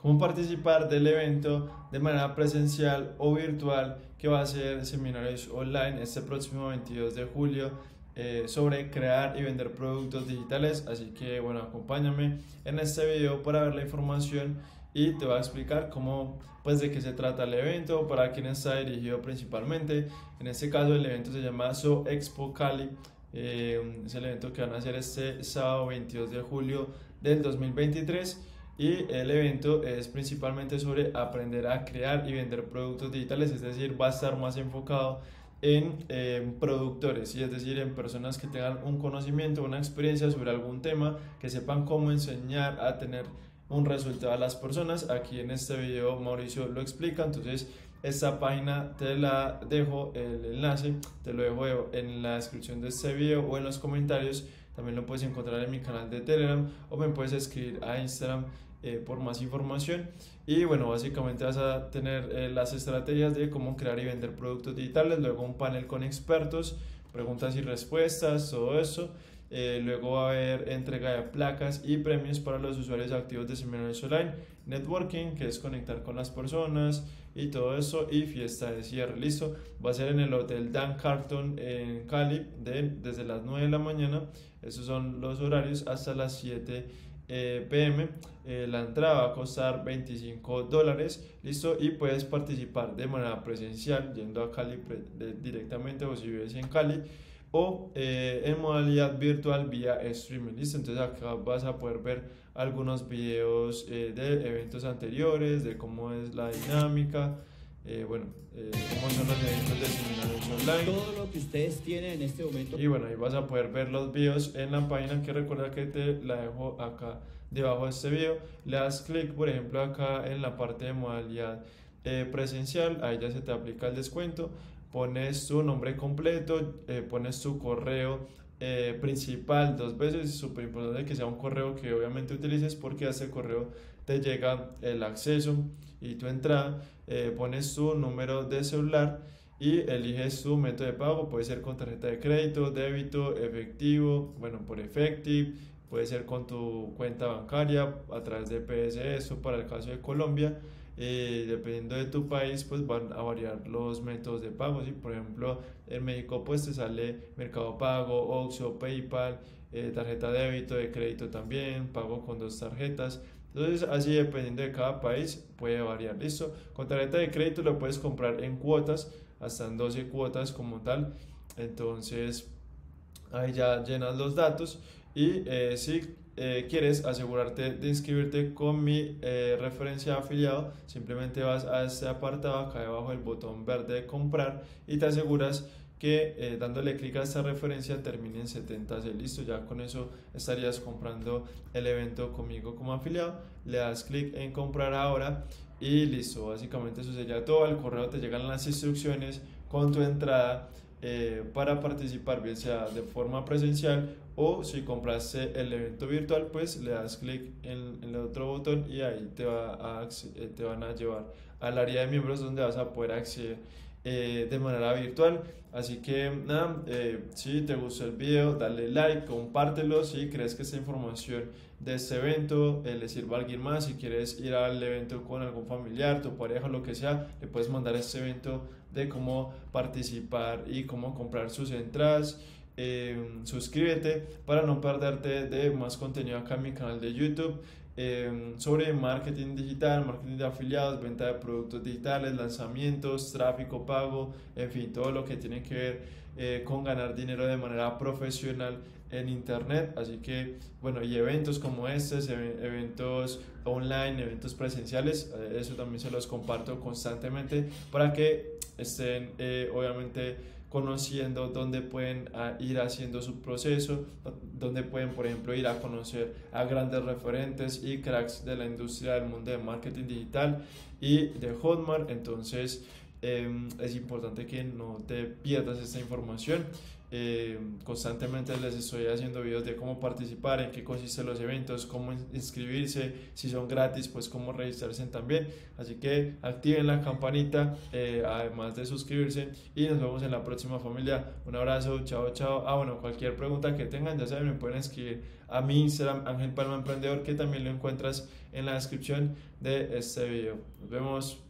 cómo participar del evento de manera presencial o virtual que va a ser seminarios online este próximo 22 de julio sobre crear y vender productos digitales. Así que bueno, acompáñame en este video para ver la información y te voy a explicar cómo, pues, de qué se trata el evento, para quién está dirigido principalmente. En este caso el evento se llama So Expo Cali. Es el evento que van a hacer este sábado 22 de julio del 2023 y el evento es principalmente sobre aprender a crear y vender productos digitales, es decir, va a estar más enfocado en productores, y es decir, en personas que tengan un conocimiento, una experiencia sobre algún tema, que sepan cómo enseñar a tener un resultado a las personas. Aquí en este video Mauricio lo explica, entonces esta página te la dejo, el enlace te lo dejo en la descripción de este video o en los comentarios. También lo puedes encontrar en mi canal de Telegram o me puedes escribir a Instagram por más información. Y bueno, básicamente vas a tener las estrategias de cómo crear y vender productos digitales, luego un panel con expertos, preguntas y respuestas, todo eso. Luego va a haber entrega de placas y premios para los usuarios activos de seminarios online, networking, que es conectar con las personas y todo eso, y fiesta de cierre. Listo, va a ser en el Hotel Dan Carlton en Cali desde las 9 de la mañana. Esos son los horarios hasta las 7 pm. La entrada va a costar $25, listo, y puedes participar de manera presencial yendo a Cali directamente, o si vives en Cali, o en modalidad virtual vía streaming. Listo, entonces acá vas a poder ver algunos videos de eventos anteriores, de cómo es la dinámica, cómo son los eventos de seminarios online, todo lo que ustedes tienen en este momento. y bueno, ahí vas a poder ver los videos en la página, que recuerda que te la dejo acá debajo de este video. Le das clic, por ejemplo, acá en la parte de modalidad presencial, ahí ya se te aplica el descuento. Pones tu nombre completo, pones tu correo principal 2 veces. Es súper importante que sea un correo que obviamente utilices, porque a ese correo te llega el acceso y tu entrada. Pones tu número de celular y eliges tu método de pago. Puede ser con tarjeta de crédito, débito, efectivo, bueno, por Efective, puede ser con tu cuenta bancaria a través de PSE, eso para el caso de Colombia. Dependiendo de tu país, pues van a variar los métodos de pago, ¿sí? Por ejemplo, en México pues te sale Mercado Pago, Oxxo, PayPal, tarjeta de débito, de crédito también, pago con 2 tarjetas. Entonces, así dependiendo de cada país puede variar. Listo, con tarjeta de crédito lo puedes comprar en cuotas, hasta en 12 cuotas como tal. Entonces ahí ya llenas los datos y si quieres asegurarte de inscribirte con mi referencia de afiliado, simplemente vas a este apartado acá debajo del botón verde de comprar y te aseguras que dándole clic a esta referencia termine en 70C. Listo, ya con eso estarías comprando el evento conmigo como afiliado. Le das clic en comprar ahora y listo, básicamente eso sería todo. Al correo te llegan las instrucciones con tu entrada para participar, bien sea de forma presencial, o si compraste el evento virtual, pues le das clic en el otro botón y ahí te van a llevar al área de miembros, donde vas a poder acceder de manera virtual. Así que nada, si te gustó el video, dale like, compártelo si crees que esta información de este evento le sirva a alguien más. Si quieres ir al evento con algún familiar, tu pareja, lo que sea, le puedes mandar este evento de cómo participar y cómo comprar sus entradas. Suscríbete para no perderte de más contenido acá en mi canal de YouTube sobre marketing digital, marketing de afiliados, venta de productos digitales, lanzamientos, tráfico pago, en fin, todo lo que tiene que ver con ganar dinero de manera profesional en internet. Así que bueno, y eventos como estos, eventos online, eventos presenciales, eso también se los comparto constantemente para que estén obviamente conociendo dónde pueden ir haciendo su proceso, dónde pueden, por ejemplo, ir a conocer a grandes referentes y cracks de la industria del mundo de marketing digital y de Hotmart. Entonces es importante que no te pierdas esta información. Constantemente les estoy haciendo videos de cómo participar, en qué consisten los eventos, cómo inscribirse, si son gratis, pues cómo registrarse también. Así que activen la campanita, además de suscribirse, y nos vemos en la próxima, familia. Un abrazo, chao, chao. Bueno, cualquier pregunta que tengan, ya saben, me pueden escribir a mi Instagram, Ángel Palma Emprendedor, que también lo encuentras en la descripción de este video. Nos vemos.